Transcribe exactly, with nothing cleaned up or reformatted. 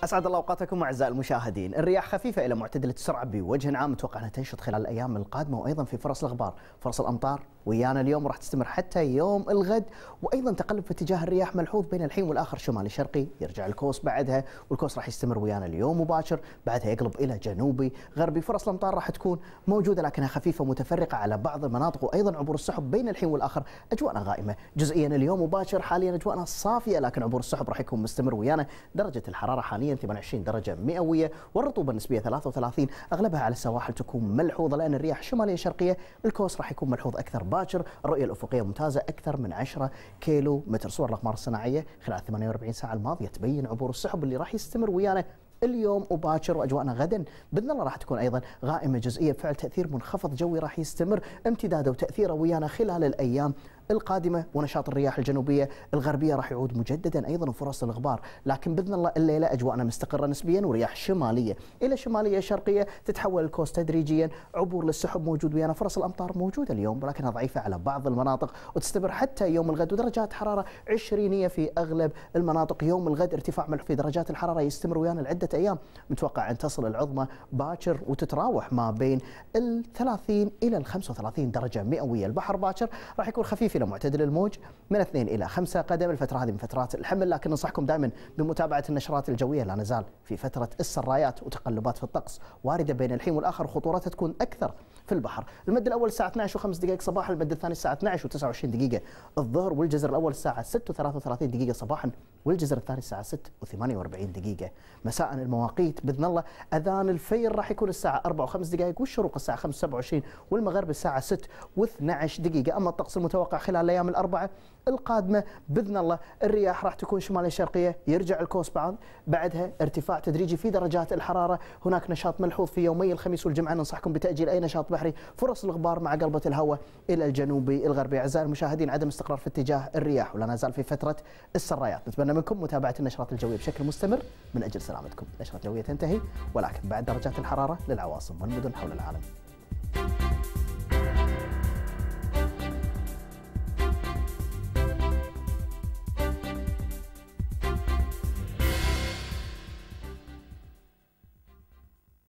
أسعد الله أوقاتكم أعزائي المشاهدين. الرياح خفيفة إلى معتدلة السرعة بوجه عام، متوقع أنها تنشط خلال الأيام القادمة، وأيضا في فرص الغبار، فرص الأمطار ويانا اليوم راح تستمر حتى يوم الغد، وأيضا تقلب في اتجاه الرياح ملحوظ بين الحين والآخر شمالي شرقي، يرجع الكوس بعدها، والكوس راح يستمر ويانا اليوم مباشر، بعدها يقلب إلى جنوبي غربي. فرص الأمطار راح تكون موجودة لكنها خفيفة متفرقة على بعض المناطق، وأيضا عبور السحب بين الحين والآخر. أجواءنا غائمة جزئيا اليوم مباشر، حاليا أجواءنا صافية لكن عبور السحب راح يكون مستمر ويانا. درجة الحرارة حاليا ثمانية وعشرين درجة مئوية، والرطوبة النسبية ثلاثة وثلاثين، أغلبها على السواحل تكون ملحوظة لأن الرياح شمالية شرقية. الكوس راح يكون ملحوظ أكثر باكر، الرؤية الأفقية ممتازة أكثر من عشرة كيلو متر. صور الأقمار الصناعية خلال ثمانية وأربعين ساعة الماضية تبين عبور السحب اللي راح يستمر ويانا اليوم وباكر، واجواءنا غدا باذن الله راح تكون ايضا غائمه جزئيه بفعل تاثير منخفض جوي راح يستمر امتداده وتاثيره ويانا خلال الايام القادمه، ونشاط الرياح الجنوبيه الغربيه راح يعود مجددا ايضا، وفرص الغبار. لكن باذن الله الليله اجواءنا مستقره نسبيا، ورياح شماليه الى شماليه شرقيه تتحول الكوس تدريجيا، عبور للسحب موجود ويانا. فرص الامطار موجوده اليوم ولكنها ضعيفه على بعض المناطق، وتستمر حتى يوم الغد، ودرجات حراره عشرينيه في اغلب المناطق. يوم الغد ارتفاع ملحوظ في درجات الحراره يستمر ويانا لعده ايام، متوقع ان تصل العظمى باكر وتتراوح ما بين ال ثلاثين الى ال خمسة وثلاثين درجه مئويه. البحر باكر راح يكون خفيف الى معتدل الموج من اثنين الى خمسة قدم. الفتره هذه من فترات الحمل، لكن ننصحكم دائما بمتابعه النشرات الجويه، لا نزال في فتره السرايات وتقلبات في الطقس وارده بين الحين والاخر، خطورتها تكون اكثر في البحر. المد الاول الساعه اثنعش وخمس دقائق صباحا، المد الثاني الساعه اثنعش وتسعة وعشرين دقيقه الظهر، والجزر الاول الساعه ستة وثلاثة وثلاثين دقيقه صباحا، والجزر الثاني الساعه ستة وثمانية وأربعين دقيقه مساء. المواقيت باذن الله اذان الفجر راح يكون الساعه أربعة وخمس دقائق، والشروق الساعه خمسة وسبعة وعشرين، والمغرب الساعه ستة واثنعش دقيقه. اما الطقس المتوقع خلال الايام الاربعه القادمه باذن الله الرياح راح تكون شماليه شرقيه، يرجع الكوس بعد بعدها ارتفاع تدريجي في درجات الحراره. هناك نشاط ملحوظ في يومي الخميس والجمعه، ننصحكم بتاجيل اي نشاط بحري. فرص الغبار مع قلبة الهواء الى الجنوبي الغربي. اعزائي المشاهدين، عدم استقرار في اتجاه الرياح، ولا نزال في فتره السرايات. نتمنى منكم متابعه النشرات الجويه بشكل مستمر من اجل سلامتكم. نشرة جويه تنتهي، ولكن بعد درجات الحراره للعواصم والمدن حول العالم.